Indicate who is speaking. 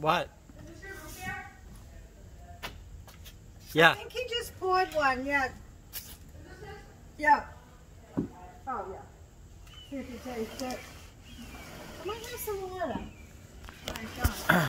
Speaker 1: What?
Speaker 2: Is this your root beer?
Speaker 1: Yeah.
Speaker 3: I think he just poured one, yeah.
Speaker 2: Is this it?
Speaker 3: Yeah. Oh, yeah. See if you taste it. I might have some water. Oh, my God.